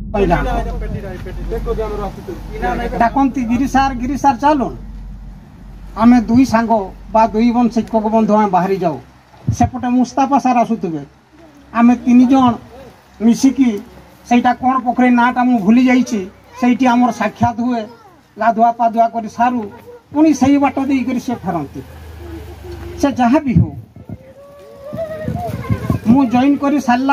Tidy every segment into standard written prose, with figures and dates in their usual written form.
डाकती गिरी सार चलुन आम दुई सांग बा दुई बन शिक्षक बंधु आम बाहरी जाऊ सेपटे मुस्ताफा सार आसुवे आम तीन जन मिसिकी सेटा कौन पोखरी नाटा मु भूली जाइए आमर साक्षात हुए गाधुआ पाधुआ कर सारू पुणी से बाट देकर से फेरती से जहाँ भी हो मु जॉइन कर सारा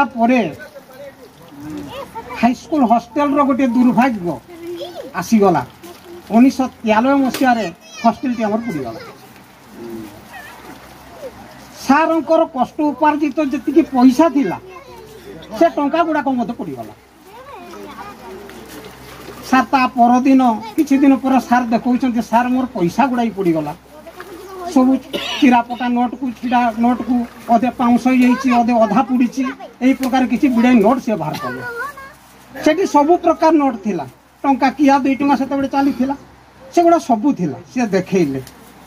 हाईस्कूल हॉस्टेल रो गोटे दुर्भाग्य आसीगला 1993 मसीह हॉस्टेल टी आमर पड़गला सारंकर कष्ट उपार्जित जी पैसा थिला से टंका गुड़ाक मत पड़गला सार ता परदिन किछि दिन पर सार देखौछन्ते सार मोर पैसा गुड़ाई पड़गला सब चिरापटा नोट को छिड़ा नोट को अधे पाउंस अधे अधा पुड़ी यही प्रकार किसी बिड़ाई नोट से बाहर कले सेठी सबु प्रकार नोट थिला टंका किया 2 टंका सेते चली से गुड़ा सबू थिला से देखले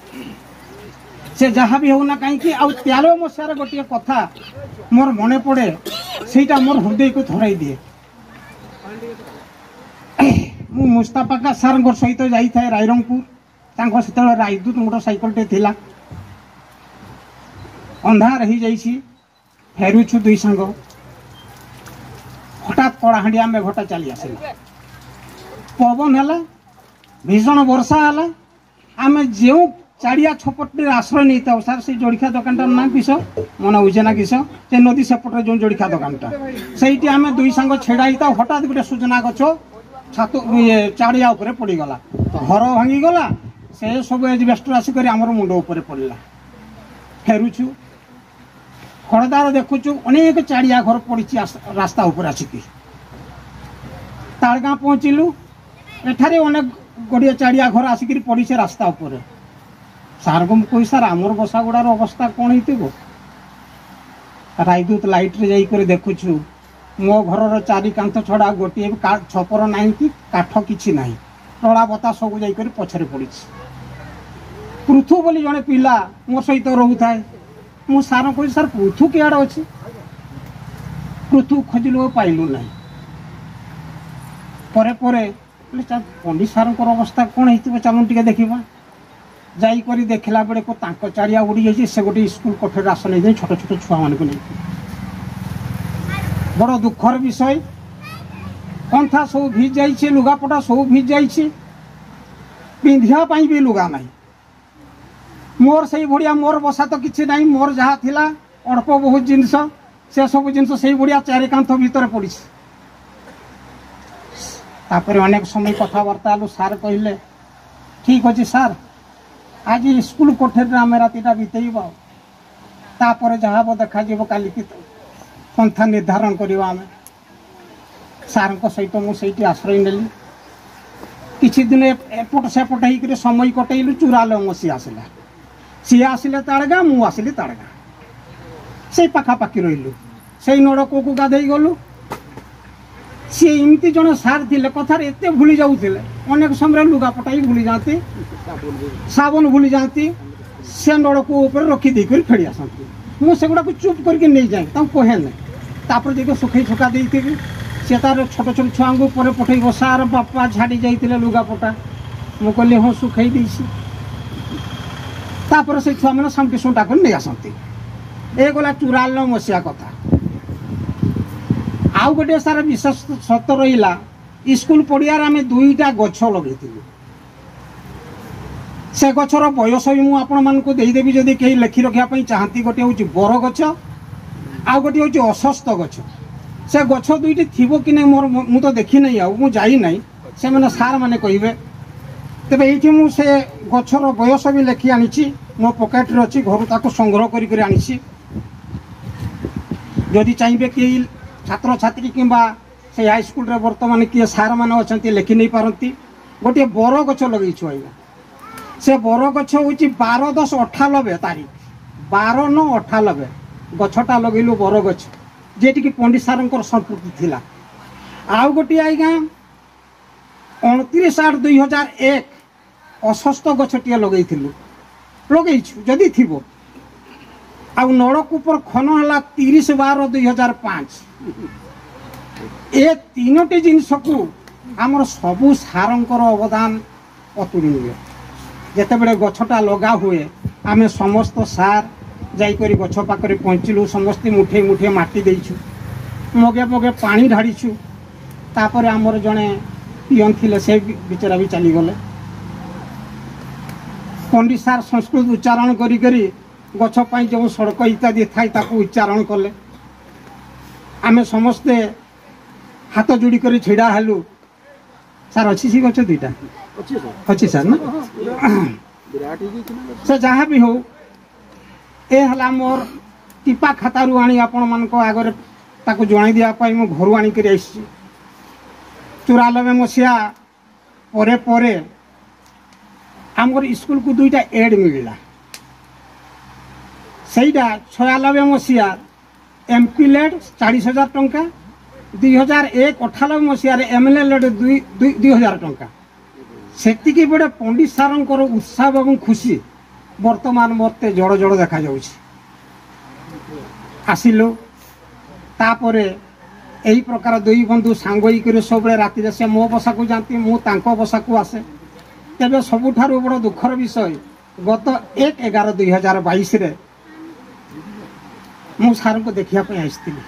से जहाँ भी होना कहीं 93 मसीहार गोटे कथा मोर मने पड़े सेटा मोर हृदय को थराई दिए मु मुस्ताफा सार सहित जाई रायरंगपुर से राजदूत मोटरसाइकल टे थिला अंधार हो जाइए फेरुछु दुई सांग हठात कड़ाहांडिया मेघटा चली आसला पवन है भीषण वर्षा है आम जो चाड़िया छपटे आश्रय नहीं था सार से जड़िया दुकान ना किस मन उजेना किस से नदी सेपटे जो जड़िया दुकानटा से आम दुई सांग छेड़ा था हठात गोटे सुजना गछ छात चाड़िया उपर पड़गला घर भांगीगला से सब एजबेस्टर आसिक आमर मुंड उपर पड़ा फेरुछु खड़दार देखुचु अनेक चाड़िया घर पड़ी रास्ता उपर आसिक ताड़गाँ पहुँचलु एठारे अनेक गड़िया चाड़िया घर आसिक पड़ी से रास्ता उपर सार को कही सार आमर बसा गुड़ार अवस्था कौन हो राजदूत लाइट रे जाइकर देखुछु मो घर चारि कांथ छड़ा गोटे छपर ना कि काठ कि ना टड़ा बता सब जाइकर पछरे पड़ी पृथु बोली जड़े पिला मो सहित रोता है मु सार कही सार पृथु किआड़ अच्छी पृथु खोजिलु पाइलु ना पंडित सार अवस्था कौन हो चलुन टे देखा जाइकर देखला बेले को चाड़िया उड़ी जाइए से गोटे स्कूल कोठरी आस नहीं छोट छोट छुआ मान को नहीं बड़ दुखर विषय कंथा सब भिज जाइए लुगापटा सब भिज जाइए पिंधापी भी लुगा ना मोर से भाया मोर बसा तो किसी ना मोर जहाँ थिला अल्प बहुत जिनस से सब जिनस से भाया चारि कांथ भितर पड़ी तापर अनेक समय कथबार्ता हलु सार कहले ठीक अच्छे सार आज स्कूल कोठरी आम रातिटा बीतेबा तापर जहाँ देखा काली पंथा निर्धारण करवा आम सार सहित मुझे आश्रय नेली किछि दिन एपट सेपट होकर समय कटेलु 94 मसीहा आसला सी आसिले ताड़गाँ मु आसिली ताड़गाँ से पाखापाखि रहिलु से नड़को को गाधे गलु सी एमती जन सार थे कथार एत भूली जाऊे अनेक समय लुगापटा ही भूली जाती साबुन भूली जाती से नड़को रखी देकर फेड़ी आसती मुझे गुड़ा चुप करके नहीं जाए कहे ना तापर देखिए सुखई सुखा दी सी तार छोट छोट छुआ को पठेब सार बापा झाड़ी जाते लुगापटा मु कहली हाँ सुखई देसी तापर से छुआ मैंने सामटी सुंटा कर नहीं आसती ये गला 94 मसीहा कथा आउ गोटे सार विशेष सत रहा स्कूल पड़ियार आम 2टा गछ लगे से गछर बयस भी मुझे देदेवी जदि कहीं लेखि रखापी चाहती गोटे हूँ बर गछ आउ गोटे हूँ अशस्त गछ से गछ 2टी थी कि नहीं मोर मु तो देखी नहीं आउ जाई नहीं से मैंने सार मैंने कहे तेरे ये मुझे गछर बयस भी लेखि आनी मो पकेट्रे अच्छी घर ताको संग्रह कर आनी जदि चाहिए कि छात्र छात्री किंबा से हाईस्कूल रे वर्तमान किए सार मान अच्छा लेखि नहीं पारती गोटे बर गछ लगे आज्ञा से बर गछ हूँ 12/10/98 तारीख 12/9/98 गछटा लगेलु बर गछ जेटी कि पंडित सार संपत्ति थिला आउ गोटे आज्ञा 29/8/2001 अशस्त गछटिए लगेलु लगेछु जदि थी आउ नलकूपर खन है 30/12/2005 ए तीनोटी जिनस को आमर सबू सारंकर अवदान अतुलनीय। जेतेबेले गछटा लगा हुए आमे समस्त सार जाइकरी गछ पाखरे पहुँचलु, समस्ते मुठे मुठे माटी देइछु, मगे मगे पानी ढाड़ीछु। तापर आमर जड़े पियन थिले से बिचरा भी चली गले। पंडित सार संस्कृत उच्चारण करी करी गछ पाई जो सड़क इत्यादि थाई ताकू उच्चारण कले। आमे समस्ते हाथ जोड़ी कर छिड़ा हेलु। सार अच्छी सी गछ दुईटा अच्छी सार ना से जहाँ भी हो ए हला मोर टिपा खातारू आनी आपण मानक आगरे ताकू जणाई दिया पाई मो घरु आनी करी आइछि। 94 मसिया परे परे आमर स्कूल को दुईटा एड मिलला। सेटा 96 मसिया एमपी लेड 40,000 टंका, 2001-98 मसिया एमएलए लेड 2,000 टंका। सेतिकी बेड़े पंडित सारंकर उत्साह एवं खुशी वर्तमान मते जड़ जड़ देखा जाउछि। आसिलु तापरे एही प्रकार दुई बंधु सांग होइकरी सबले राति से मो बसा को जानती, मु तांको बसा को आसे। तेबे सबुठारु बड़ दुखर विषय गत 1/11/2022 रे मु सार को देखिया पे आइस्तिली।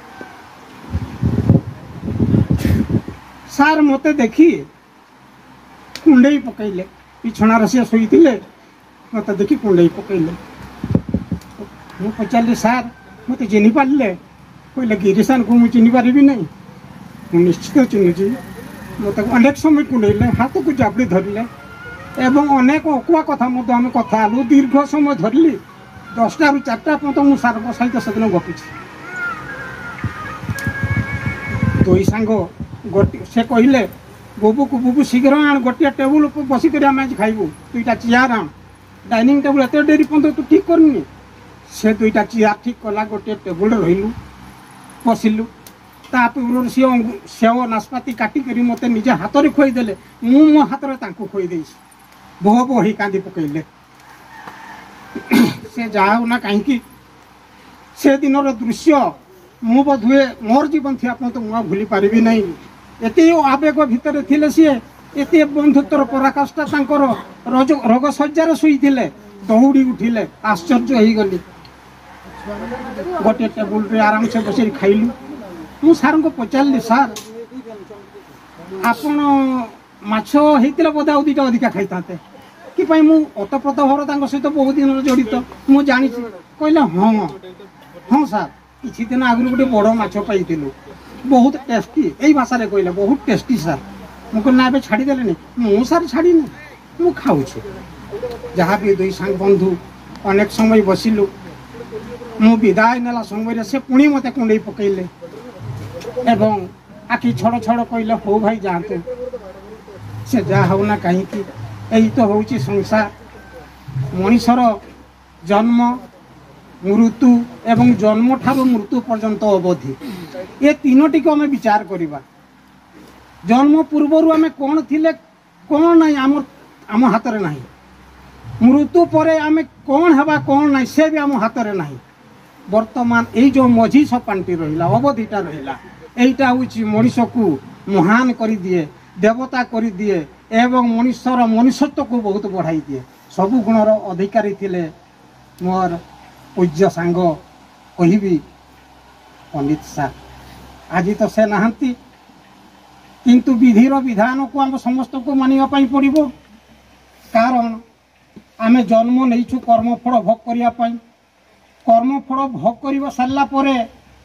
सार मते देखी कुंडई पकईले, पिछणार से शोईथिले, मते देखी कुंडई पकईले। मु पचारली सार मते चिन्हि पारले? कहले गिरीशान को मु चिन्हि पारिबि नहीं। मु निश्चित चिन्हुची। मते अनेक समय कुंडईले, हाथ को जाबड़ी धरले एवं अनेक अकुआ कथा मते हम कथा आलु। दीर्घ समय धरली 10टा रु 4टा पर्यंत मु सार सहित सेदिन गपिछि। दुई सांग गोटी से कहले बुबू को बुबू शीघ्र आण, गोटे टेबुल पर बसिक आज खाइबू, 2टा चेयर आण। डाइनिंग टेबुल एत डेरी पर्यंत तू ठीक करनी। से 2टा चेयर ठीक कला, गोटे टेबुल रहीलु बसिलु। तापूर्व सी सेव नाशपाती काटिक मत निजे हाथ में खोईदे, मु मो हाथ में खोई दे बोह बोह कांदी पकईले। से जाऊना कहीं से दिन दृश्य मु बोधुए मोर जीवन थी आप तो मुझे भूली पारिबी नहीं। एत आवेग भितर थिले सी एत बंधुत्वर पराकाष्ठा रोग सज्जार शुईते दौड़ी उठिले। आश्चर्य हो गली। गोटे टेबुल रे आराम से बस खाइलु। मु सार को पचारि सार आपण माछ होता बोधे आ 2टा अधिका खाई था कि मु अतप्रत भाव सहित बहुत दिन जड़ित मु जानी। कहले हाँ हाँ सार किसी दिन आगु गोटे बड़ माछ पाई बहुत टेस्टी। यही भाषा रे कहले बहुत टेस्टी सार। मुझे ना छाड़देले नहीं, मु सार छाड़ी मु खाऊ। जहाँ भी दुई सांग बंधु अनेक समय बसिलु। मु विदाय नेला समय से पुणी मते कुंडई पकईले एवं आखि छड़ छड़ कहले हो भाई जातु। से जा होना कहीं यही तो हूँ संसार। मनीषर जन्म मृत्यु एवं जन्म ठारू मृत्यु पर्यंत अवधि ये तीनोटी को आम विचार करवा। जन्म पूर्वर आम कौन थिले कौन नहीं आम हाथ में नहीं। मृत्यु पर आम कौन हवा कौन नहीं से भी आम हाथ में नहीं। वर्तमान यही जो मझी सपांटी रहा अवधिटा रहा यहीटा हूँ मनीष को महान कर दिए, देवता कर दिए एवं मनीषर मनुष्यत्व को बहुत बढ़ाई दिए। सबु गुणर अधिकारी थिले मोर पूज्य सांग कहबी पंडित सार। आज तो से नहांती किंतु विधिर विधान को आम समस्त को मानिबा पई पड़िबो। कारण आम जन्म नहीं कर्मफल भोग करिया पई। कर्मफल भोग कर सारा परे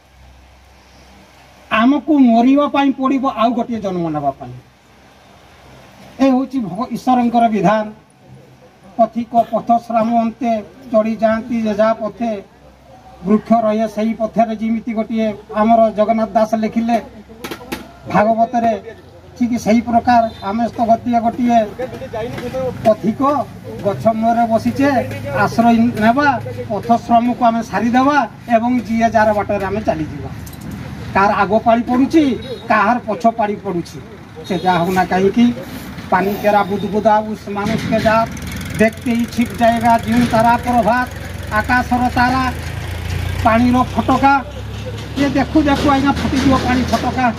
आमको मरिबा पई पड़िबो आउ गोटे जन्म नेबा पई। ए होची ईश्वरंकर विधान। पथिक पथश्राम अंते चढ़ी जाती जेजा पथे वृक्ष रहे सही पथरे जमीती गोटे आमर जगन्नाथ दास लिखिले भागवत रे ठीक सही प्रकार आम तो गोटे गोटे पथिक गछ मूरे बसीचे आश्रय नेबा पथश्रम को आम सारीदेवा एवं जी जार बाटर आम चली जावा। कार आग पाड़ी पड़ुची कार पछ पाड़ी पड़ुची से जा होना कहीं पानी केरा बुदबुदा उस मानुष के जात देखते ही छिप जाएगा जीवन तारा प्रभात आकाशर तारा पानी रो फटका ये देखू देखू आज्ञा फटिज पानी फटका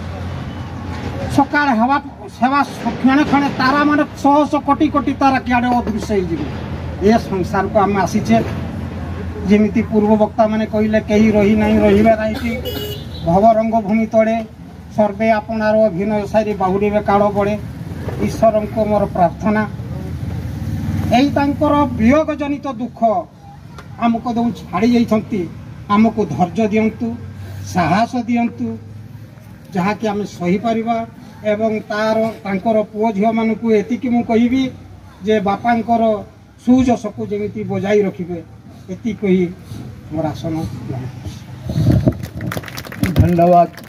सकाल हवा सेवा क्षणे क्षणे तारा मान शह शह कोटी कोटी तारा किआड़े अदृश्य ये संसार को आम आसीचे जमी पूर्व वक्ता मैंने कहले कहीं रही नहीं रही भव रंगभूमि तले सर्वे आपणार अभिनय सारी बाहुड़ी काड़ पड़े ईश्वर को मोर प्रार्थना यही वियोग जनित दुख आमको जो छाड़ी जाइछंती आमको धैर्य दियंतु साहस दियंतु जहाँकि आम सही पारिबा एवं तार पुओ झील मानक एतिकी मु कहिबी जे बापांकर सुजस को जमी बजाई रखिबे एति कही मोर आसन धन्यवाद।